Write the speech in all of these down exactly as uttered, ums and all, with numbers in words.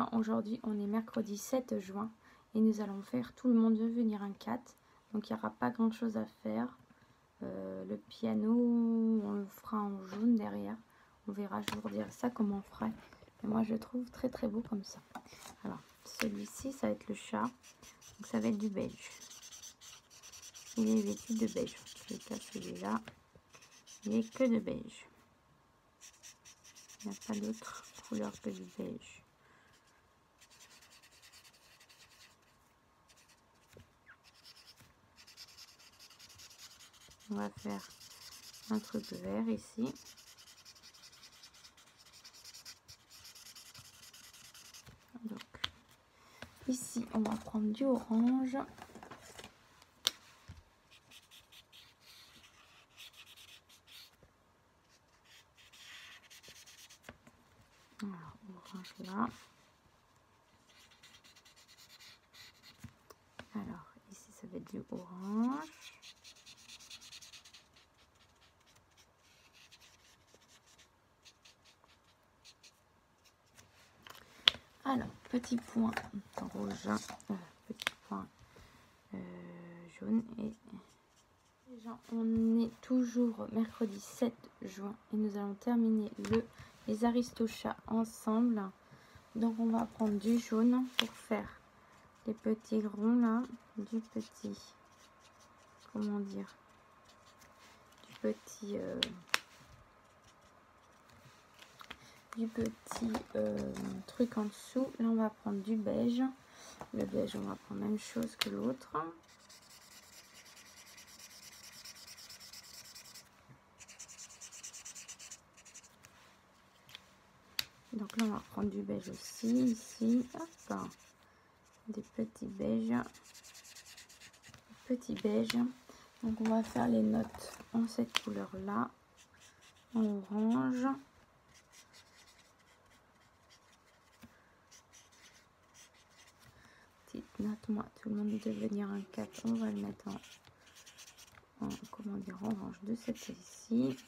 juin. Aujourd'hui, on est mercredi sept juin. Et nous allons faire Tout le monde veut venir un quatre. Donc, il n'y aura pas grand chose à faire. Euh, le piano, on le fera en jaune derrière. On verra, je vous redirai ça comment on ferait. Et moi, je le trouve très très beau comme ça. Alors, celui-ci, ça va être le chat. Donc, ça va être du beige. Il est vêtu de beige. Je vais casser celui-là. Il n'est que de beige. Il n'y a pas d'autre couleur que du beige. On va faire un truc vert ici. Donc, ici, on va prendre du orange. Alors, orange là. Alors, ici, ça va être du orange. Alors, petit point rouge, euh, petit point euh, jaune. Et déjà, on est toujours mercredi sept juin et nous allons terminer le, les Aristochats ensemble. Donc, on va prendre du jaune pour faire les petits ronds là, du petit, comment dire, du petit... Euh, du petit euh, truc en dessous. Là, on va prendre du beige. Le beige, on va prendre la même chose que l'autre. Donc là, on va prendre du beige aussi. Ici, hop, des petits beiges. Petits beiges. Donc, on va faire les notes en cette couleur-là. En orange. Note, moi, tout le monde veut devenir un quatre. On va le mettre en, en comment dire, orange de cette ici.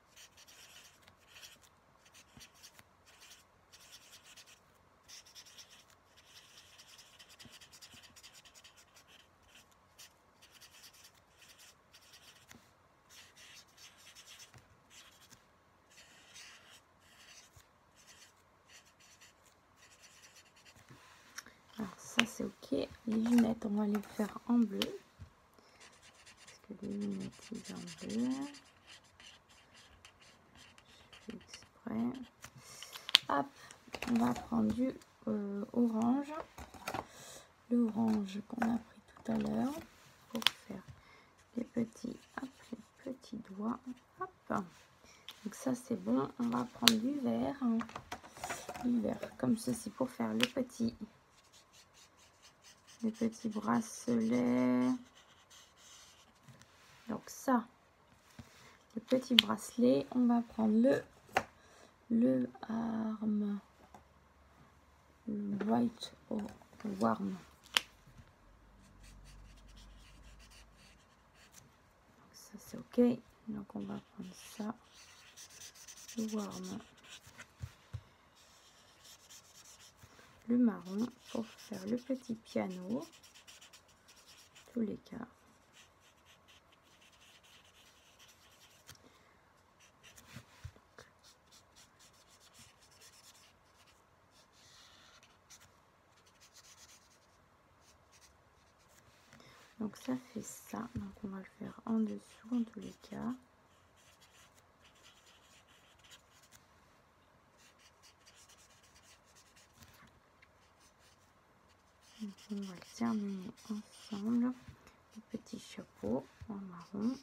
Alors ça c'est ok. Les lunettes, on va les faire en bleu. Parce que les lunettes, ils sont en bleu. Je fais exprès. Hop, on va prendre du euh, orange. L'orange qu'on a pris tout à l'heure. Pour faire les petits, hop, les petits doigts. Hop. Donc ça c'est bon. On va prendre du vert. Hein. Du vert comme ceci pour faire le petit. Les petits bracelets. Donc ça, le petit bracelet, on va prendre le le arme, le white or warm. Donc ça c'est ok. Donc on va prendre ça, le warm, le marron pour faire le petit piano. Tous les cas. Donc ça fait ça, donc on va le faire en dessous en tous les cas. Donc on va le terminer ensemble. Le petit chapeau en marron.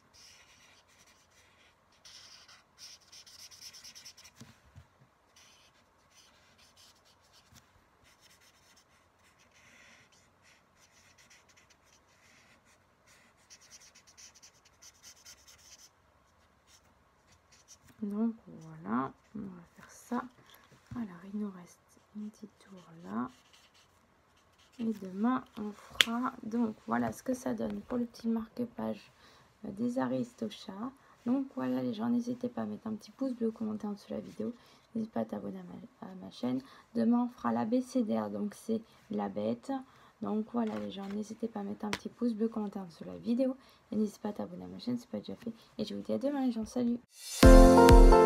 Donc voilà, on va faire ça. Alors il nous reste une petite tour là. Et demain on fera. Donc voilà ce que ça donne pour le petit marque-page des Aristochats. Donc voilà les gens, n'hésitez pas à mettre un petit pouce bleu, commenter en dessous de la vidéo. N'hésitez pas à t'abonner à, à ma chaîne. Demain on fera l'abécédaire, donc c'est la bête. Donc voilà les gens, n'hésitez pas à mettre un petit pouce bleu, commenter en dessous de la vidéo. Et n'hésitez pas à t'abonner à ma chaîne si ce n'est pas déjà fait. Et je vous dis à demain les gens, salut.